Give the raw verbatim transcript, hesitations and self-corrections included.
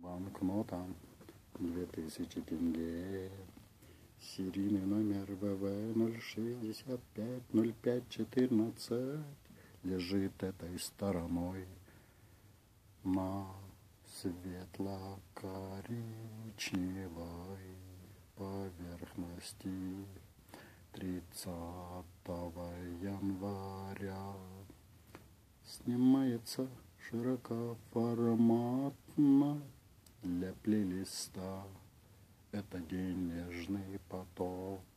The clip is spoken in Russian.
Банкнота две тысячи тенге. Серийный номер вэ вэ ноль шестьдесят пять ноль пять четырнадцать лежит этой стороной на светло-коричневой поверхности. тридцатого января снимается широкоформатно для плейлиста. Это денежный поток.